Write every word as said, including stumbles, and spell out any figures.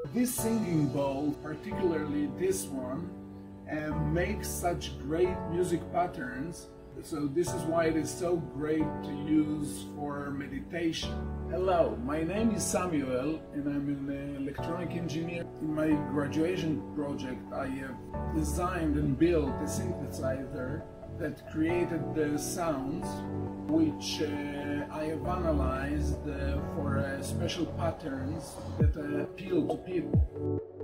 This singing bowl, particularly this one, uh, makes such great music patterns. So this is why it is so great to use for meditation. Hello, my name is Samuel and I'm an electronic engineer. In my graduation project I have designed and built a synthesizer that created the sounds which uh, I have analyzed uh, for uh, special patterns that uh, appeal to people.